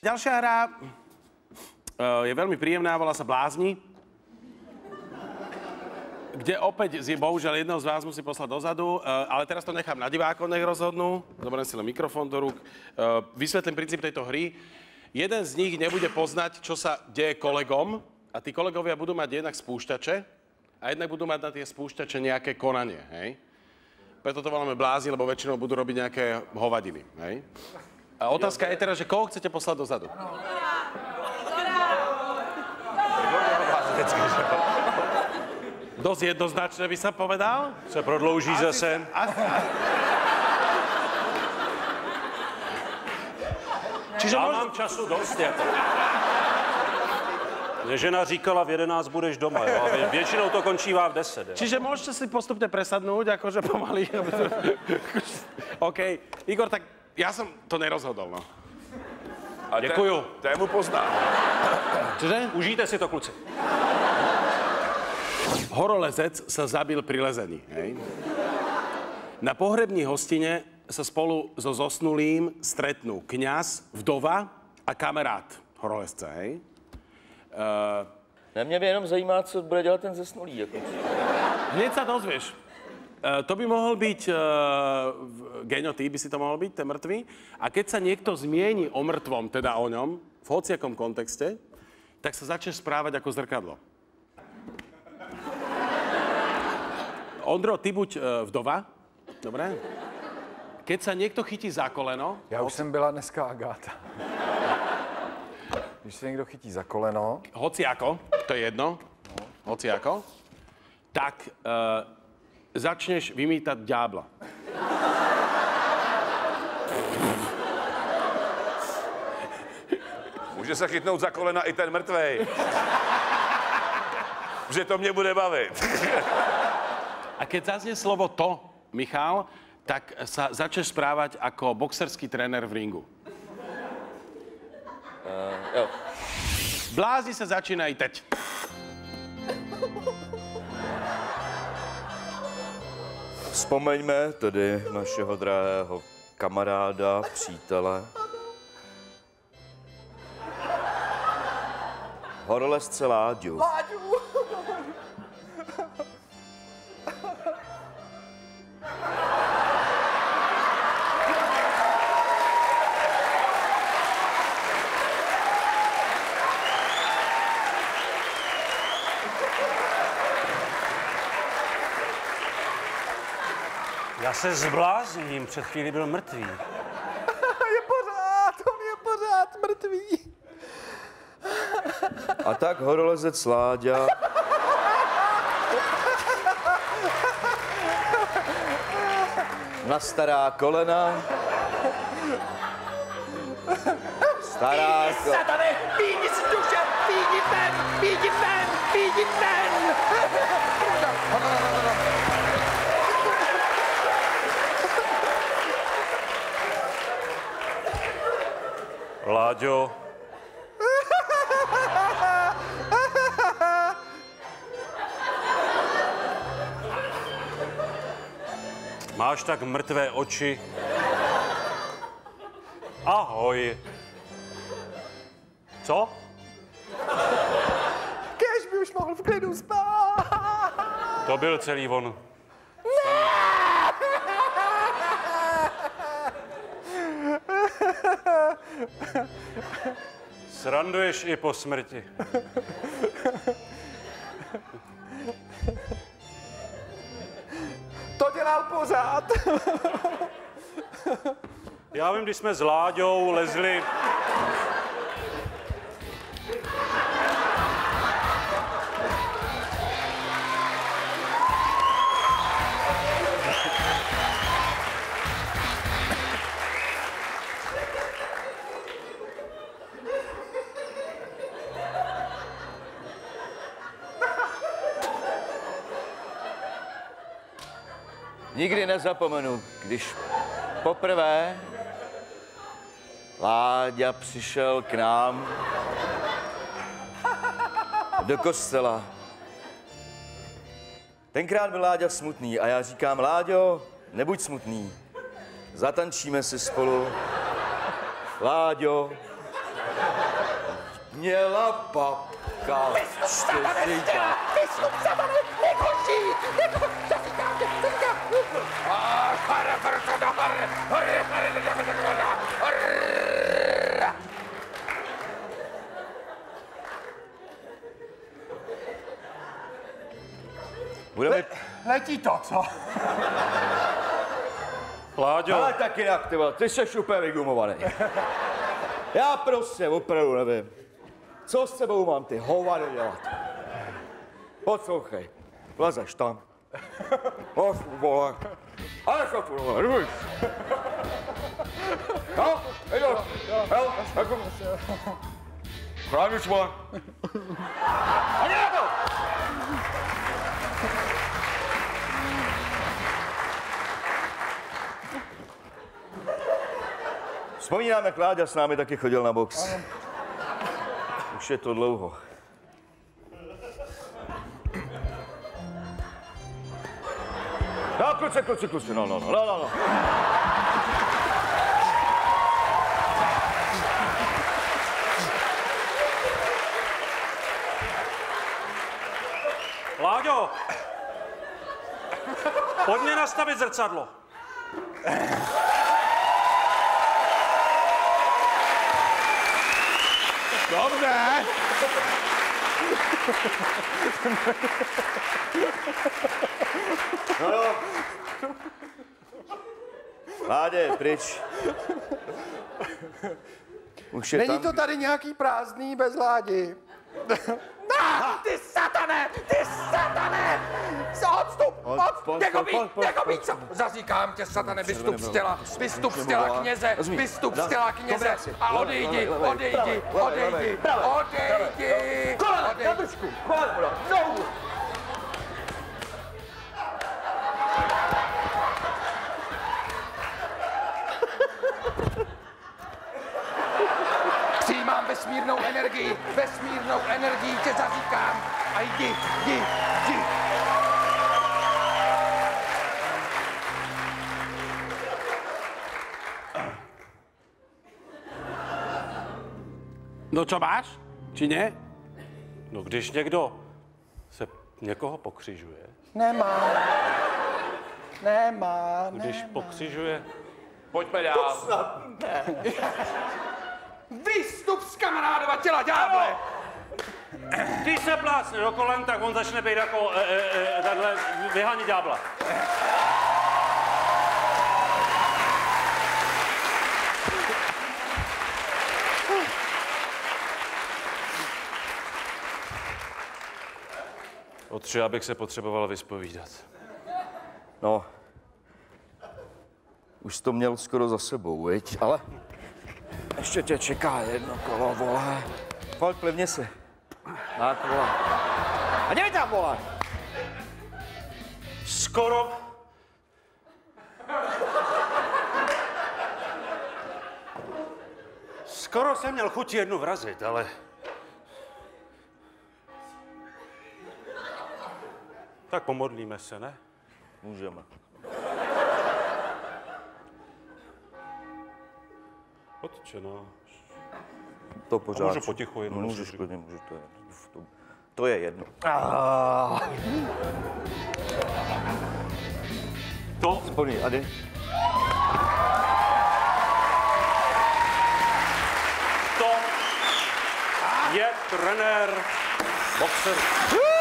Ďalšia hra je veľmi príjemná, volá sa Blázni. Kde opäť, bohužiaľ, jedného z vás musí poslať dozadu, ale teraz to nechám na divákov, nech rozhodnú. Zoberiem si len mikrofón do rúk. Vysvetlím princíp tejto hry. Jeden z nich nebude poznať, čo sa deje kolegom, a tí kolegovia budú mať jednak spúšťače a jednak budú mať na tie spúšťače nejaké konanie, hej? Preto to voláme blázni, lebo väčšinou budú robiť nejaké hovadiny, hej? A otázka je teraz, že koho chcete poslať dozadu? Dosť jednoznačne by sa povedal. Se prodlouží zase. Čiže mám času dost, jako. Mě žena říkala, v 11 budeš doma, jo? A většinou to končívá v 10. Jo? Čiže môžete si postupne presadnúť, akože pomaly. OK. Igor, tak ja som to nerozhodol, no. Děkuju. Tému poznám. Čiže? Užijte si to, kluci. Horolezec sa zabil pri lezení, hej? Na pohrební hostine sa spolu so zosnulým stretnú kňaz, vdova a kamarát horolezce, hej? Mě by jenom zajímá, co bude dělat ten zesnulý. Jako. Hneď sa dozvieš. To by mohol byť Geňo, ty by si to mohol byť, ten mŕtvý. A keď sa niekto zmieni o mŕtvom, teda o ňom, v hociakom kontexte, tak sa začne správať ako zrkadlo. Ondro, ty buď vdova, dobre? Keď sa niekto chytí za koleno... Já už jsem byla dneska Agáta. Když se někdo chytí za koleno... Hociako, to je jedno, hociako, tak začneš vymítať ďábla. Může se chytnout za kolena i ten mrtvej. Že to mě bude bavit. A keď zaznie slovo to, Michal, tak sa začneš správať ako boxerský tréner v ringu. Jo. Blázni sa začínají teď. Vzpomeňme tedy našeho drahého kamaráda, přítele. Horolezce Láďu. Já se zblázním, před chvíli byl mrtvý. Je pořád, on je pořád mrtvý. A tak horolezec Láďa na stará kolena. Stará kolena. Satane, pídi si duše, pídi ven, pídi ven, pídi ven. Láďo. Máš tak mrtvé oči. Ahoj. Co? Kéž by už mohl v klidu spát. To byl celý on. Sranduješ i po smrti. To dělal pořád. Já vím, když jsme s Láďou lezli... Nikdy nezapomenu, když poprvé Láďa přišel k nám do kostela. Tenkrát byl Láďa smutný a já říkám, Láďo, nebuď smutný, zatančíme si spolu. Láďo, Měla babka. Vystup, satane, nekončí! Zasíkám tě, zasíkám! Budeme... Letí to, co? Láďo, Ale tak jinak, ty vole, ty jsi úplně vygumovaný. Já prostě opravdu nevím, co s sebou mám ty hovady dělat. Poslouchej, vlezeš tam. Hoď, vole. Ale co tu, vole, ruj. No, jdu. Hel, jako... Chránič, vole. A nějakou! Vzpomínám, jak Láďa s námi taky chodil na box. Už je to dlouho. No, kluci, no. Láďo! Pojď mě nastavit zrcadlo. Dobře. No jo. Ládě, pryč. Už je Není tam. to tady nějaký prázdný bez Ládi? Ty satane! Odstup! Něko být! Zasíkám tě, satane, vystup z těla kněze! Vystup z těla kněze! A odejdi! Kolena, na držku, kolena, nohu. Přijímám vesmírnou energii tě zaříkám! A jdi! No čo máš? Či ne? No když někdo se někoho pokřižuje, Nemá. když pokřižuje, Pojďme dál. Vystup z kamarádova těla, ďáble! když se plácne do kolen, tak on začne být jako takhle vyhánět ďábla. Otře, abych se potřeboval vyspovídat. No. Už jsi to měl skoro za sebou, viď? Ale ještě tě čeká jedno kolo, vole. Pojď, plivně si. Tak, vole. A dělej tam, vole. Skoro jsem měl chuť jednu vrazit, ale... Tak pomodlíme se, ne? Můžeme. Otče náš. To pořád. Můžu potichu jenom. Můžeš, klidně, můžu, to je jedno. To Spolní, Ady. je trenér boxer.